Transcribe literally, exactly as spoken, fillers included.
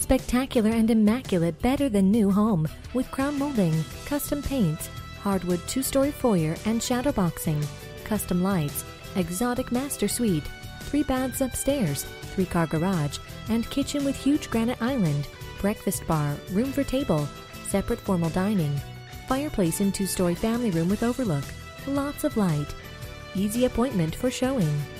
spectacular and immaculate better-than-new home with crown molding, custom paints, hardwood two-story foyer and shadow boxing, custom lights, exotic master suite, three baths upstairs, three-car garage, and kitchen with huge granite island, breakfast bar, room for table, separate formal dining, fireplace in two-story family room with overlook, lots of light. Easy appointment for showing.